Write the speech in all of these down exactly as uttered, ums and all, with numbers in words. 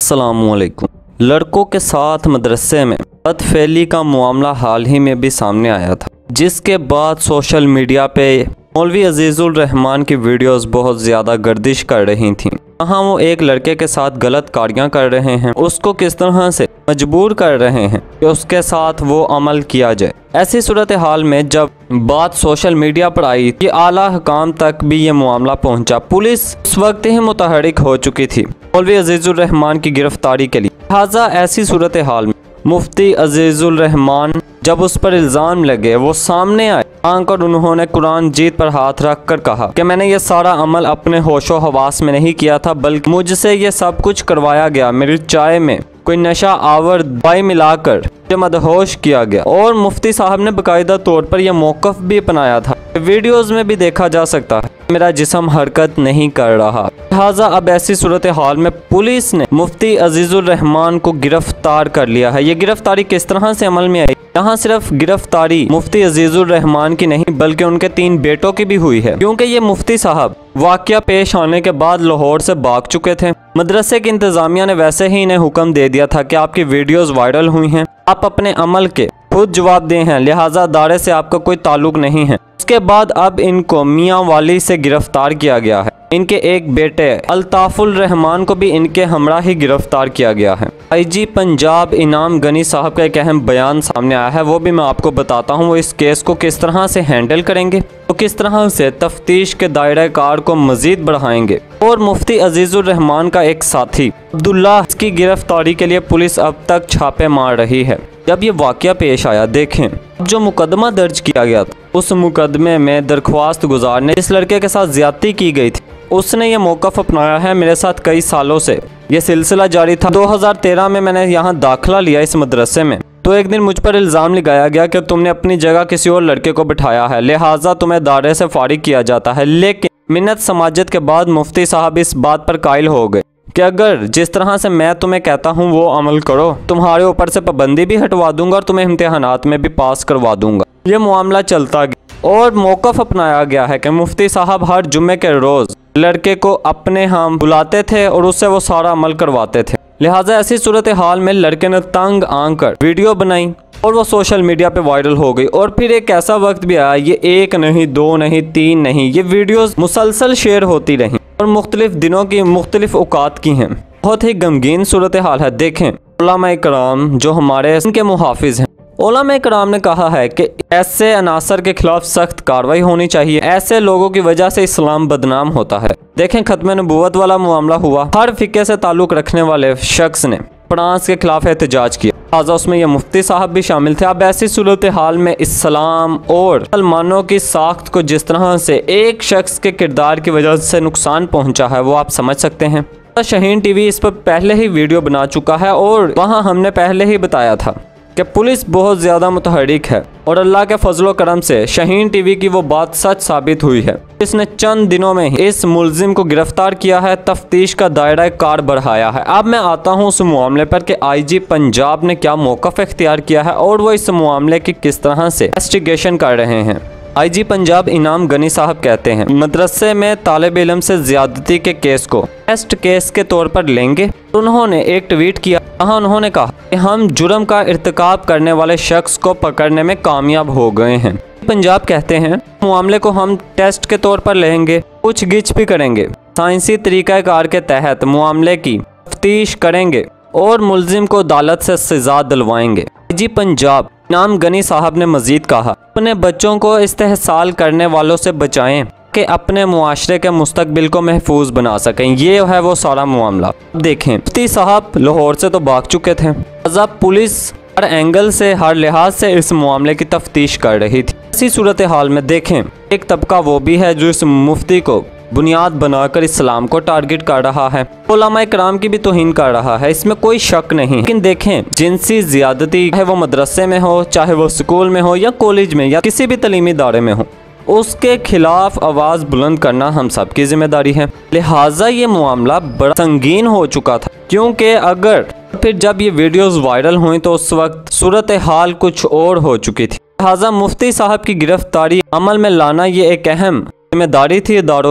अस्सलामुअलैकुम। लड़कों के साथ मदरसे में बदफेली का मामला हाल ही में भी सामने आया था, जिसके बाद सोशल मीडिया पे मौलवी अजीजुल रहमान की वीडियोस बहुत ज़्यादा गर्दिश कर रही थीं। वहाँ वो एक लड़के के साथ गलत कार्यां कर रहे हैं, उसको किस तरह से मजबूर कर रहे हैं कि उसके साथ वो अमल किया जाए। ऐसी सूरत हाल में जब बात सोशल मीडिया पर आई कि आला हुकाम तक भी ये मामला पहुंचा, पुलिस उस वक्त ही मुतहरिक हो चुकी थी मौलवी अजीजुल रहमान की गिरफ्तारी के लिए। लिहाजा ऐसी सूरत हाल में मुफ्ती अजीजुल रहमान जब उस पर इल्ज़ाम लगे, वो सामने आए आकर उन्होंने कुरान जीत पर हाथ रख कर कहा कि मैंने ये सारा अमल अपने होशो हवास में नहीं किया था, बल्कि मुझसे ये सब कुछ करवाया गया। मेरी चाय में कोई नशा आवर दवाई मिलाकर मुझे मदहोश किया गया। और मुफ्ती साहब ने बाकायदा तौर पर यह मौक़िफ़ भी अपनाया था, वीडियोज़ में भी देखा जा सकता है मेरा जिस्म हरकत नहीं कर रहा। लिहाजा अब ऐसी सूरत हाल में पुलिस ने मुफ्ती अजीजुल रहमान को गिरफ्तार कर लिया है। ये गिरफ्तारी किस तरह से अमल में आई? यहाँ सिर्फ गिरफ्तारी मुफ्ती अजीजुल रहमान की नहीं बल्कि उनके तीन बेटों की भी हुई है, क्योंकि ये मुफ्ती साहब वाक़या पेश आने के बाद लाहौर से भाग चुके थे। मदरसे की इंतज़ामिया ने वैसे ही इन्हें हुक्म दे दिया था कि आपकी वीडियोस वायरल हुई हैं, आप अपने अमल के खुद जवाब दे हैं, लिहाजा अदारे से आपका कोई ताल्लुक नहीं है। उसके बाद अब इनको मियाँ वाली से गिरफ्तार किया गया है। इनके एक बेटे अल्ताफुल रहमान को भी इनके हमरा ही गिरफ्तार किया गया है। आईजी पंजाब इनाम गनी साहब का एक अहम बयान सामने आया है, वो भी मैं आपको बताता हूँ। वो इस केस को किस तरह से हैंडल करेंगे, तो किस तरह से तफ्तीश के दायरा कार को मजीद बढ़ाएंगे। और मुफ्ती अजीजुल रहमान का एक साथी अब्दुल्ला की गिरफ्तारी के लिए पुलिस अब तक छापे मार रही है। जब ये वाक़या पेश आया, देखें जो मुकदमा दर्ज किया गया था, उस मुकदमे में दरख्वास्त गुजार ने इस लड़के के साथ ज्यादती की गई थी, उसने ये मौक़िफ़ अपनाया है। मेरे साथ कई सालों से ये सिलसिला जारी था। दो हज़ार तेरह में मैंने यहाँ दाखिला लिया इस मदरसे में, तो एक दिन मुझ पर इल्ज़ाम लगाया गया कि तुमने अपनी जगह किसी और लड़के को बिठाया है, लिहाजा तुम्हें दायरे से फारिग किया जाता है। लेकिन मिन्नत समाजत के बाद मुफ्ती साहब इस बात पर कायल हो गए कि अगर जिस तरह से मैं तुम्हें कहता हूँ वो अमल करो, तुम्हारे ऊपर से पाबंदी भी हटवा दूंगा और तुम्हें इम्तिहानात में भी पास करवा दूंगा। ये मामला चलता गया और मौक़िफ़ अपनाया गया है कि मुफ्ती साहब हर जुम्मे के रोज़ लड़के को अपने यहाँ बुलाते थे और उससे वो सारा अमल करवाते थे। लिहाजा ऐसी सूरत हाल में लड़के ने तंग आकर वीडियो बनाई और वो सोशल मीडिया पे वायरल हो गई। और फिर एक ऐसा वक्त भी आया, ये एक नहीं, दो नहीं, तीन नहीं, ये वीडियोस मुसलसल शेयर होती रहीं और मुख्तलिफ दिनों की मुख्तलिफ औकात की हैं। बहुत ही गमगीन सूरत हाल है। देखें उलमा-ए कराम जो हमारे इनके मुहाफिज हैं, उलमा-ए कराम ने कहा है कि ऐसे अनासर के खिलाफ सख्त कार्रवाई होनी चाहिए, ऐसे लोगों की वजह से इस्लाम बदनाम होता है। देखें खत्म नबूवत वाला मामला हुआ, हर फिक्के से ताल्लुक़ रखने वाले शख्स ने फ्रांस के खिलाफ एहतजाज किया, लिहाजा उसमें यह मुफ्ती साहब भी शामिल थे। अब ऐसी सूरत हाल में इस्लाम और मुसलमानों की साख्त को जिस तरह से एक शख्स के किरदार की वजह से नुकसान पहुंचा है, वो आप समझ सकते हैं। शाहीन टीवी इस पर पहले ही वीडियो बना चुका है और वहाँ हमने पहले ही बताया था कि पुलिस बहुत ज़्यादा मुतहरिक है और अल्लाह के फजलो करम से शाहीन टीवी की वो बात सच साबित हुई है। इसने चंद दिनों में ही इस मुलजिम को गिरफ्तार किया है, तफ्तीश का दायरा कार बढ़ाया है। अब मैं आता हूँ उस मामले पर कि आईजी पंजाब ने क्या मौक़िफ़ इख्तियार किया है और वो इस मामले की किस तरह से इन्वेस्टिगेशन कर रहे हैं। आईजी पंजाब इनाम गनी साहब कहते हैं, मदरसे में तालिब इल्म से ज्यादती के केस को टेस्ट केस के तौर पर लेंगे। उन्होंने एक ट्वीट किया, जहाँ उन्होंने कहा कि हम जुर्म का इर्तिकाब करने वाले शख्स को पकड़ने में कामयाब हो गए हैं। पंजाब कहते हैं मामले को हम टेस्ट के तौर पर लेंगे, पूछगिछ भी करेंगे, साइंसी तरीक़ाकार के तहत मामले की तफ्तीश करेंगे और मुलजिम को अदालत से सजा दिलवाएंगे। आईजी पंजाब इनाम गनी साहब ने मजीद कहा, अपने बच्चों को इस्तेहसाल करने वालों से बचाएं कि अपने मुआशरे के मुस्तकबिल को महफूज बना सकें। ये है वो सारा मामला। देखें मुफ्ती साहब लाहौर से तो भाग चुके थे, अब पुलिस हर एंगल से हर लिहाज से इस मामले की तफ्तीश कर रही थी। इसी सूरत हाल में देखें एक तबका वो भी है जो इस मुफ्ती को बुनियाद बनाकर इस्लाम को टारगेट कर रहा है, उलमा-ए कराम की भी तौहीन कर रहा है, इसमें कोई शक नहीं। लेकिन देखें जिनसी ज्यादती चाहे वो मदरसे में हो, चाहे वो स्कूल में हो या कॉलेज में या किसी भी तलीमी इदारे में हो, उसके खिलाफ आवाज़ बुलंद करना हम सब की जिम्मेदारी है। लिहाजा ये मामला बड़ा संगीन हो चुका था, क्योंकि अगर फिर जब ये वीडियोस वायरल हुई तो उस वक्त सूरत हाल कुछ और हो चुकी थी। लिहाजा मुफ्ती साहब की गिरफ्तारी अमल में लाना ये एक अहम जिम्मेदारी थी इदारों की।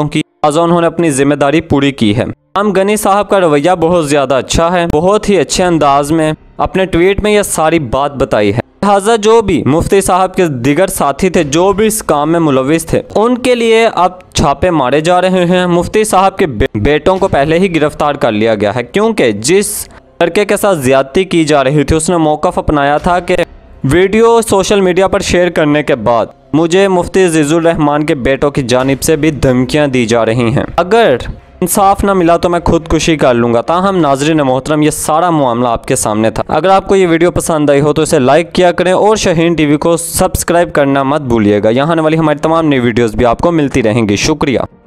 लिहाजा उन्होंने अपनी जिम्मेदारी पूरी की है। इमाम गनी साहब का रवैया बहुत ज़्यादा अच्छा है, बहुत ही अच्छे अंदाज में अपने ट्वीट में यह सारी बात बताई है। लिहाजा जो भी मुफ्ती साहब के दिगर साथी थे जो भी इस काम में मुलविस थे उनके लिए अब छापे मारे जा रहे हैं। मुफ्ती साहब के बे बेटों को पहले ही गिरफ्तार कर लिया गया है, क्योंकि जिस लड़के के साथ ज्यादती की जा रही थी उसने मौक़िफ़ अपनाया था कि वीडियो सोशल मीडिया पर शेयर करने के बाद मुझे मुफ्ती अजीजुर रहमान के बेटों की जानिब से भी धमकियाँ दी जा रही हैं, अगर इंसाफ ना मिला तो मैं खुदकुशी कर लूँगा। ताहम नाज़रीन मोहतरम, ये सारा मामला आपके सामने था। अगर आपको ये वीडियो पसंद आई हो तो इसे लाइक किया करें और शाहीन टीवी को सब्सक्राइब करना मत भूलिएगा। यहाँ आने वाली हमारी तमाम नई वीडियोस भी आपको मिलती रहेंगी। शुक्रिया।